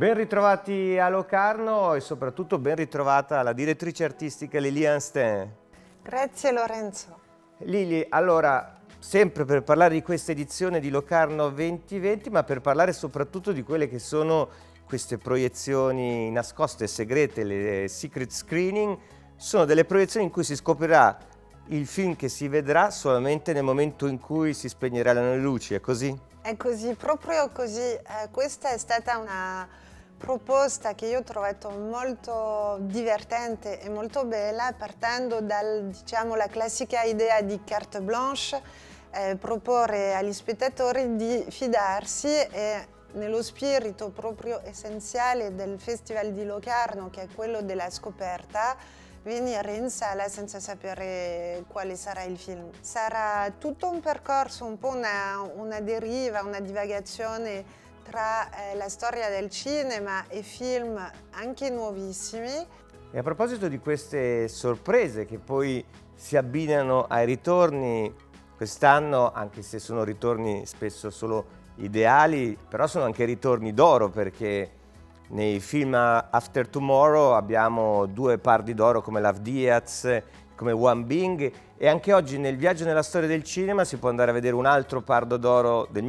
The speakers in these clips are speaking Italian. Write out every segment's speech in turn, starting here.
Ben ritrovati a Locarno e soprattutto ben ritrovata la direttrice artistica Liliane Stein. Grazie Lorenzo. Lili, allora, sempre per parlare di questa edizione di Locarno 2020, ma per parlare soprattutto di quelle che sono queste proiezioni nascoste, segrete, le secret screening, sono delle proiezioni in cui si scoprirà il film che si vedrà solamente nel momento in cui si spegneranno le luci, è così? È così, proprio così. Questa è stata una proposta che io ho trovato molto divertente e molto bella, partendo dal, diciamo, la classica idea di carte blanche, proporre agli spettatori di fidarsi e nello spirito proprio essenziale del Festival di Locarno, che è quello della scoperta, venire in sala senza sapere quale sarà il film. Sarà tutto un percorso, un po' una deriva, una divagazione tra la storia del cinema e film anche nuovissimi. E a proposito di queste sorprese che poi si abbinano ai ritorni quest'anno, anche se sono ritorni spesso solo ideali, però sono anche ritorni d'oro, perché nei film After Tomorrow abbiamo due Pardi d'oro come Love Diaz, come Wang Bing, e anche oggi nel Viaggio nella storia del cinema si può andare a vedere un altro Pardo d'oro del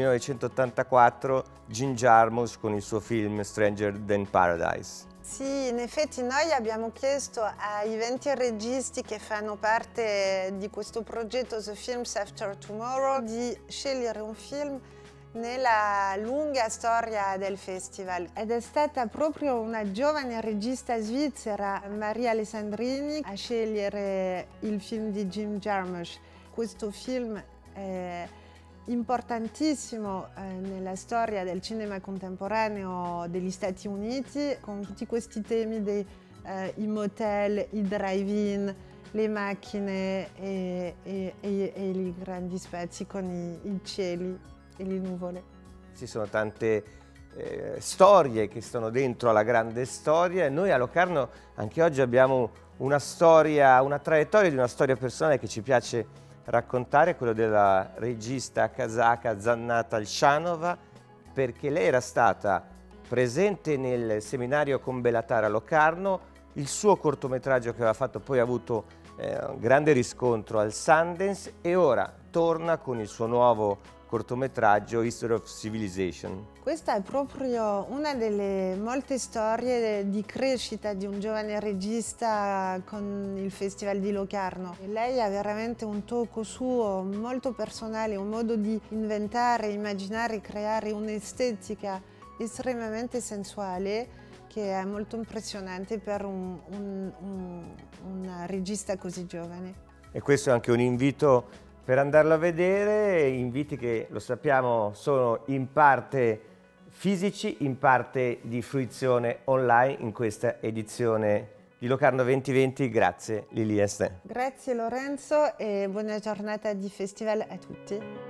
1984, Jim Jarmusch con il suo film Stranger Than Paradise. Sì, in effetti noi abbiamo chiesto ai 20 registi che fanno parte di questo progetto The Films After Tomorrow di scegliere un film nella lunga storia del festival, ed è stata proprio una giovane regista svizzera, Maria Alessandrini, a scegliere il film di Jim Jarmusch. Questo film è importantissimo nella storia del cinema contemporaneo degli Stati Uniti, con tutti questi temi dei i motel, i drive-in, le macchine e i grandi spazi con i cieli e le nuvole. Ci sono tante storie che stanno dentro alla grande storia, e noi a Locarno anche oggi abbiamo una storia, una traiettoria di una storia personale che ci piace raccontare, quello della regista kazaka Zannat Alshanova, perché lei era stata presente nel seminario con Bélatar a Locarno. Il suo cortometraggio che aveva fatto poi ha avuto un grande riscontro al Sundance, e ora torna con il suo nuovo cortometraggio History of Civilization. Questa è proprio una delle molte storie di crescita di un giovane regista con il Festival di Locarno. E lei ha veramente un tocco suo molto personale, un modo di inventare, immaginare, creare un'estetica estremamente sensuale che è molto impressionante per una regista così giovane. E questo è anche un invito per andarlo a vedere, inviti che, lo sappiamo, sono in parte fisici, in parte di fruizione online in questa edizione di Locarno 2020. Grazie Liliane Stein. Grazie Lorenzo e buona giornata di festival a tutti.